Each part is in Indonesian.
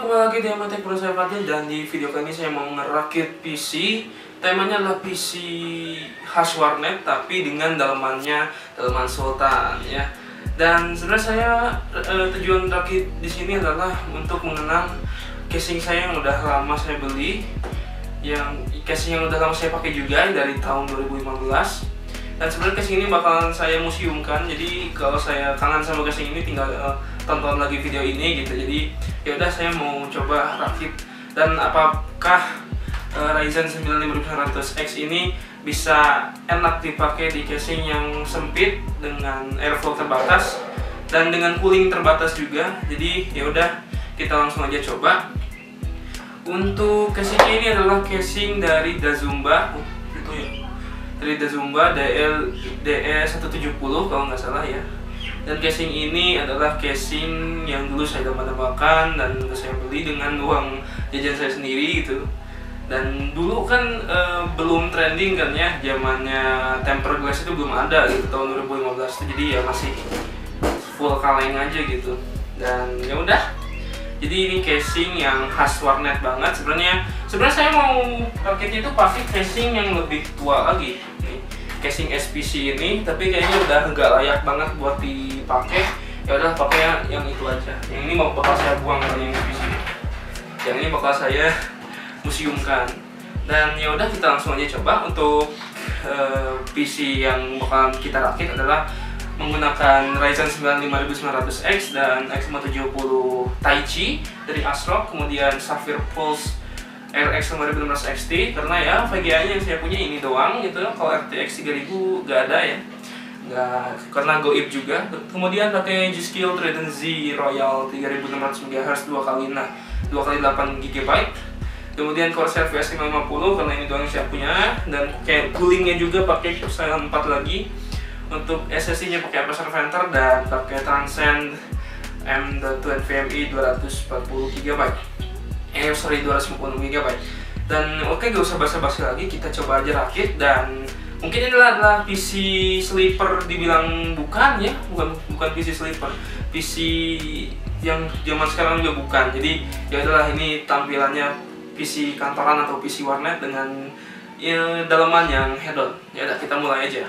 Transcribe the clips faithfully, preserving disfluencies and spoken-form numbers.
Halo, kembali lagi di Amatek Pro, saya Fadil, dan di video kali ini saya mau ngerakit P C. Temanya adalah P C khas warnet tapi dengan dalemannya daleman Sultan ya. Dan sebenarnya saya eh, tujuan rakit di sini adalah untuk mengenang casing saya yang udah lama saya beli, yang casing yang udah lama saya pakai juga dari tahun dua ribu lima belas. Dan sebenarnya casing ini bakalan saya museumkan. Jadi kalau saya kangen sama casing ini tinggal uh, tonton lagi video ini gitu. Jadi ya udah saya mau coba rakit, dan apakah uh, Ryzen sembilan lima sembilan ratus X ini bisa enak dipakai di casing yang sempit dengan airflow terbatas dan dengan cooling terbatas juga. Jadi ya udah kita langsung aja coba. Untuk casingnya ini adalah casing dari Dazumba, uh, itu ya. Dari Dazumba D L D E seratus tujuh puluh kalau nggak salah ya. Dan casing ini adalah casing yang dulu saya dambakan dan saya beli dengan uang jajan saya sendiri gitu. Dan dulu kan e, belum trending kan ya, zamannya tempered glass itu belum ada gitu tahun dua ribu lima belas. Jadi ya masih full kaleng aja gitu. Dan ya udah. Jadi ini casing yang khas warnet banget. Sebenarnya sebenarnya saya mau rakitnya itu pakai casing yang lebih tua lagi. Nih, casing S P C ini, tapi kayaknya udah nggak layak banget buat dipakai. Ya udah pakai yang itu aja. Yang ini mau bakal saya buang dari yang S P C. Yang ini bakal saya museumkan. Dan ya udah kita langsung aja coba. Untuk uh, P C yang bakal kita rakit adalah menggunakan Ryzen sembilan lima sembilan ratus X dan X lima tujuh nol Taichi dari ASRock, kemudian Sapphire Pulse R X lima enam ratus X T, karena ya V G A nya yang saya punya ini doang gitu. Kalau R T X tiga ribu gak ada ya, nggak, karena goib juga. Kemudian pakai G-Skill Trident Z Royal tiga ribu enam ratus megahertz dua kali nah dua kali delapan giga byte. Kemudian Corsair V S lima lima puluh karena ini doang yang saya punya, dan kayak coolingnya juga pakai Cylon empat lagi. Untuk S S D nya pakai Aperture Venter dan pakai Transcend M dua NVMe dua ratus empat puluh giga byte. Eh sorry dua ratus lima puluh giga byte. Dan oke, okay, gak usah basa-basi lagi, kita coba aja rakit. Dan mungkin ini adalah P C sleeper, dibilang bukan ya, bukan bukan P C sleeper, P C yang zaman sekarang juga bukan. Jadi ya adalah ini tampilannya P C kantoran atau P C warnet dengan ya, daleman yang head-on. Ya udah kita mulai aja.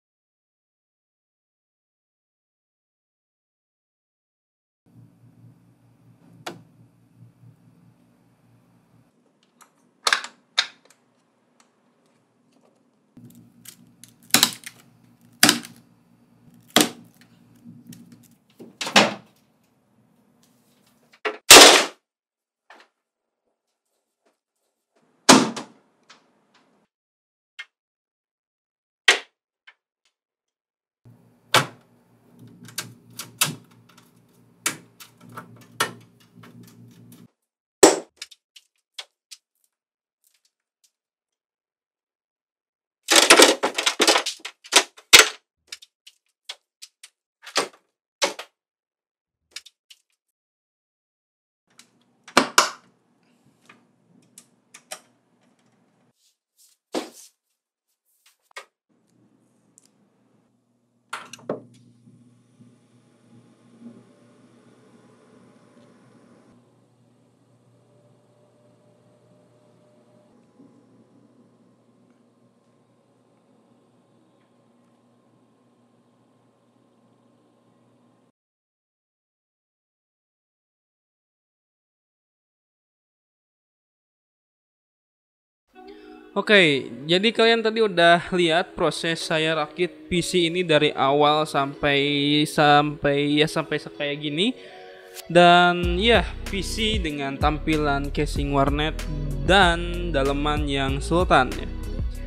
Oke, jadi kalian tadi udah lihat proses saya rakit P C ini dari awal sampai sampai ya sampai kayak gini. Dan ya, P C dengan tampilan casing warnet dan daleman yang Sultan ya.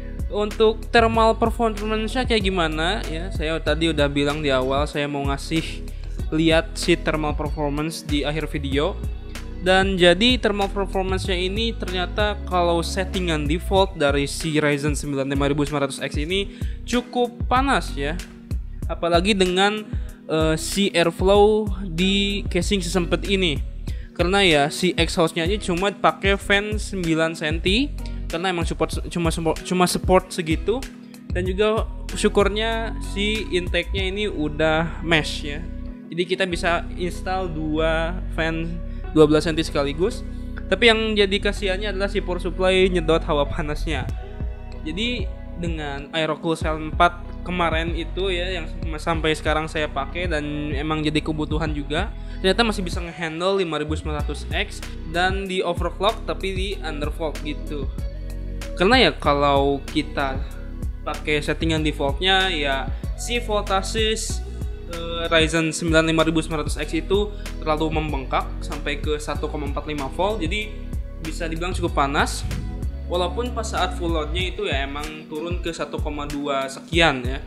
Untuk thermal performance-nya kayak gimana ya, saya tadi udah bilang di awal saya mau ngasih lihat si thermal performance di akhir video. Dan jadi thermal performance-nya ini ternyata kalau settingan default dari si Ryzen sembilan lima sembilan ratus X ini cukup panas ya. Apalagi dengan uh, si airflow di casing sesempet ini. Karena ya si exhaust-nya aja cuma pakai fan sembilan sentimeter karena emang support cuma cuma support segitu. Dan juga syukurnya si intake-nya ini udah mesh ya. Jadi kita bisa install dua fan dua belas sentimeter sekaligus. Tapi yang jadi kasihannya adalah si power supply nyedot hawa panasnya. Jadi dengan AeroCool Cell empat kemarin itu ya, yang sampai sekarang saya pakai dan emang jadi kebutuhan juga, ternyata masih bisa ngehandle lima ribu sembilan ratus X dan di overclock tapi di undervolt gitu. Karena ya kalau kita pakai settingan defaultnya ya si voltase uh, Ryzen sembilan lima ribu sembilan ratus X itu terlalu membengkak sampai ke satu koma empat lima volt, jadi bisa dibilang cukup panas. Walaupun pas saat full loadnya itu ya emang turun ke satu koma dua sekian ya.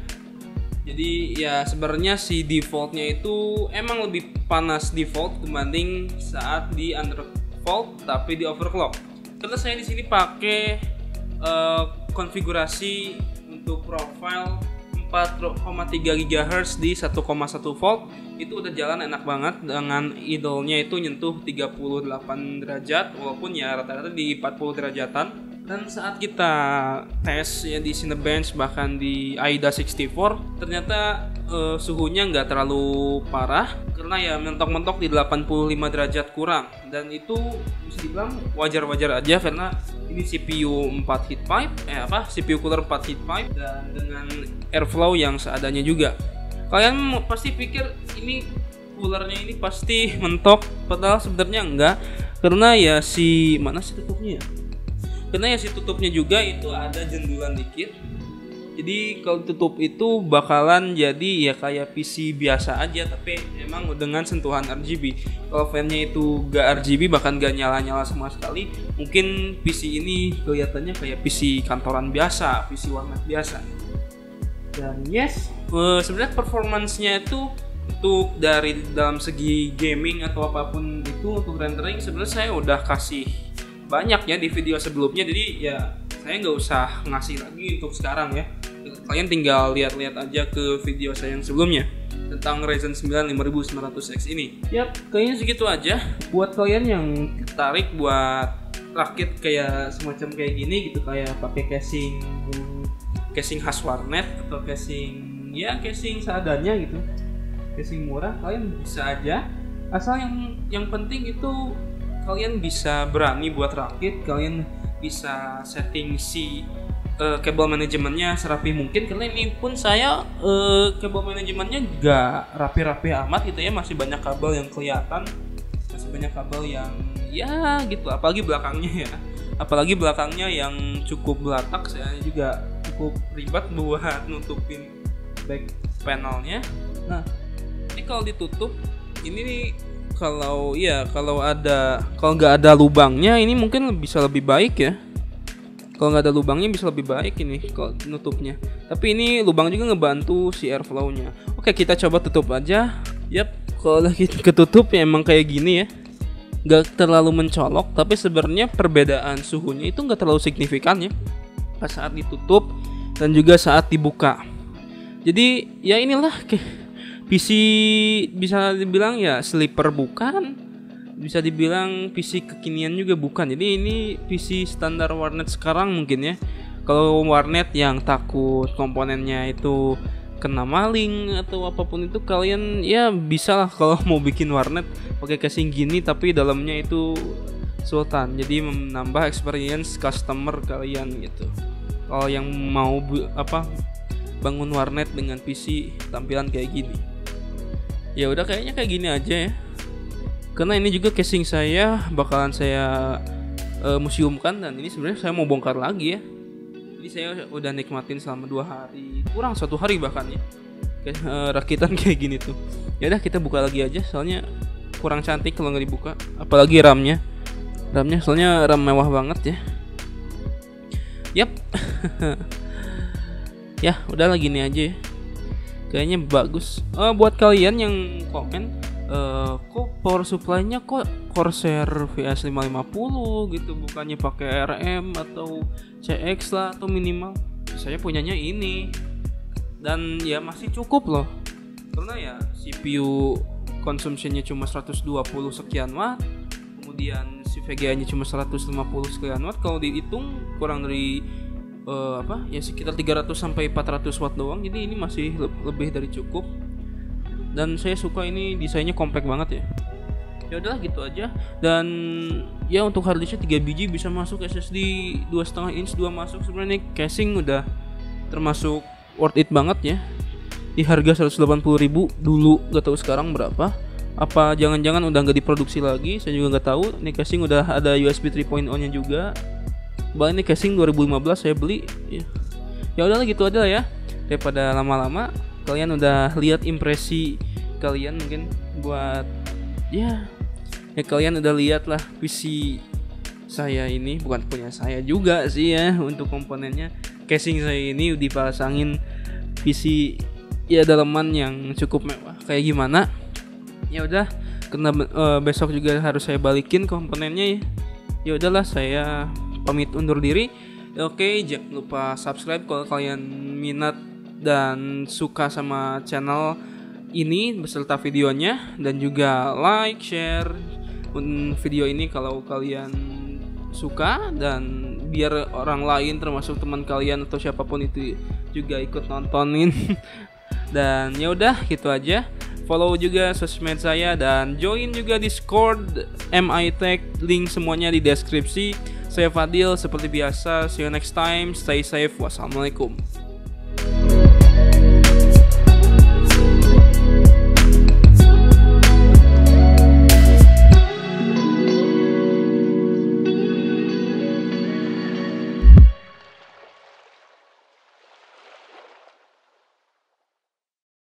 Jadi ya sebenarnya si defaultnya itu emang lebih panas default dibanding saat di undervolt tapi di overclock. Karena saya di sini pakai uh, konfigurasi untuk profile empat koma tiga gigahertz di satu koma satu volt, itu udah jalan enak banget dengan idle-nya itu nyentuh tiga puluh delapan derajat, walaupun ya rata-rata di empat puluh derajatan. Dan saat kita tes ya di Cinebench bahkan di AIDA enam puluh empat, ternyata uh, suhunya nggak terlalu parah karena ya mentok-mentok di delapan puluh lima derajat kurang, dan itu bisa dibilang wajar-wajar aja karena ini C P U empat heat pipe, eh apa C P U cooler empat heat pipe dan dengan airflow yang seadanya juga. Kalian pasti pikir ini coolernya ini pasti mentok, padahal sebenarnya enggak, karena ya si mana sih tutupnya ya? Karena ya si tutupnya juga itu ada jendulan dikit. Jadi kalau tutup itu bakalan jadi ya kayak P C biasa aja, tapi emang dengan sentuhan R G B. Kalau fan-nya itu gak R G B bahkan gak nyala-nyala sama sekali, mungkin P C ini kelihatannya kayak P C kantoran biasa, P C warnet biasa. Dan yes, uh, sebenarnya performance-nya itu untuk dari dalam segi gaming atau apapun itu untuk rendering sebenarnya saya udah kasih banyak ya di video sebelumnya, jadi ya saya nggak usah ngasih lagi untuk sekarang ya. Kalian tinggal lihat-lihat aja ke video saya yang sebelumnya tentang Ryzen sembilan lima ribu sembilan ratus X ini. Yap, kayaknya segitu aja. Buat kalian yang tertarik buat rakit kayak semacam kayak gini gitu, kayak pakai casing casing khas warnet atau casing ya casing seadanya gitu, casing murah, kalian bisa aja. Asal yang yang penting itu kalian bisa berani buat rakit, kalian bisa setting si uh, kabel manajemennya serapi mungkin, karena ini pun saya uh, kabel manajemennya gak rapi-rapi amat gitu ya, masih banyak kabel yang kelihatan, masih banyak kabel yang ya gitu, apalagi belakangnya ya, apalagi belakangnya yang cukup belatak, saya juga cukup ribet buat nutupin back panelnya. Nah ini kalau ditutup ini nih, kalau ya kalau ada kalau nggak ada lubangnya ini mungkin bisa lebih baik ya. Kalau nggak ada lubangnya bisa lebih baik ini kalau nutupnya. Tapi ini lubang juga ngebantu si airflow-nya. Oke, kita coba tutup aja. Yap, kalau lagi ketutup ya emang kayak gini ya. Nggak terlalu mencolok, tapi sebenarnya perbedaan suhunya itu nggak terlalu signifikan ya. Pas saat ditutup dan juga saat dibuka. Jadi ya inilah kayak P C bisa dibilang ya sleeper bukan, bisa dibilang P C kekinian juga bukan. Jadi ini P C standar warnet sekarang mungkin ya. Kalau warnet yang takut komponennya itu kena maling atau apapun itu, kalian ya bisa lah kalau mau bikin warnet pakai casing gini tapi dalamnya itu Sultan. Jadi menambah experience customer kalian gitu. Kalau yang mau bu- apa bangun warnet dengan P C tampilan kayak gini. Ya udah kayaknya kayak gini aja ya. Karena ini juga casing saya bakalan saya uh, museumkan, dan ini sebenarnya saya mau bongkar lagi ya. Jadi saya udah nikmatin selama dua hari, kurang satu hari bahkan ya. Kayak uh, rakitan kayak gini tuh. Ya udah kita buka lagi aja, soalnya kurang cantik kalau nggak dibuka. Apalagi RAM-nya. RAM-nya soalnya RAM mewah banget ya. Yap. Ya udah lagi nih aja ya. Kayaknya bagus. Uh, buat kalian yang komen, uh, kok power supply-nya kok Corsair V S lima lima nol gitu, bukannya pakai R M atau C X lah atau minimal. Saya punyanya ini. Dan ya masih cukup loh. Karena ya C P U consumption-nya cuma seratus dua puluh sekian watt, kemudian si V G A-nya cuma seratus lima puluh sekian watt. Kalau dihitung kurang dari Uh, apa ya sekitar tiga ratus sampai empat ratus watt doang. Jadi ini masih le- lebih dari cukup. Dan saya suka ini desainnya compact banget ya. Ya udahlah gitu aja. Dan ya untuk harddisknya tiga biji bisa masuk, S S D dua koma lima inch dua masuk. Sebenarnya casing udah termasuk worth it banget ya. Di harga seratus delapan puluh ribu dulu, gak tahu sekarang berapa. Apa jangan-jangan udah nggak diproduksi lagi, saya juga nggak tahu. Ini casing udah ada U S B tiga titik nol nya juga. Bahkan ini casing dua ribu lima belas saya beli. Ya, ya udahlah gitu aja lah ya. Daripada lama-lama, kalian udah lihat impresi kalian mungkin buat ya ya kalian udah lihat lah P C saya ini, bukan punya saya juga sih ya untuk komponennya. Casing saya ini dipasangin P C ya daleman yang cukup mewah kayak gimana. Ya udah, karena uh, besok juga harus saya balikin komponennya ya. Ya udahlah, saya pamit undur diri. Oke, jangan lupa subscribe kalau kalian minat dan suka sama channel ini beserta videonya, dan juga like, share video ini kalau kalian suka, dan biar orang lain termasuk teman kalian atau siapapun itu juga ikut nontonin. Dan ya udah gitu aja. Follow juga sosmed saya dan join juga Discord M I Tech, link semuanya di deskripsi. Saya Fadil seperti biasa. See you next time. Stay safe. Wassalamualaikum.